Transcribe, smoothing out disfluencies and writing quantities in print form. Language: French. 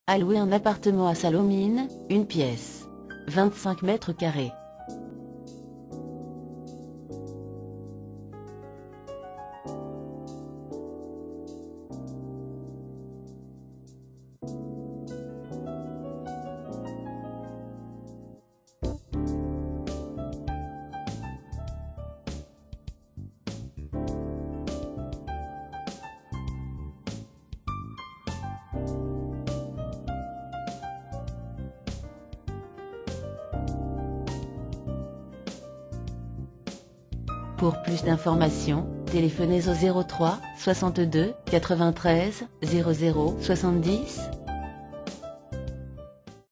À louer un appartement à Sallaumines, une pièce. 25 mètres carrés. Pour plus d'informations, téléphonez au 03 62 93 00 70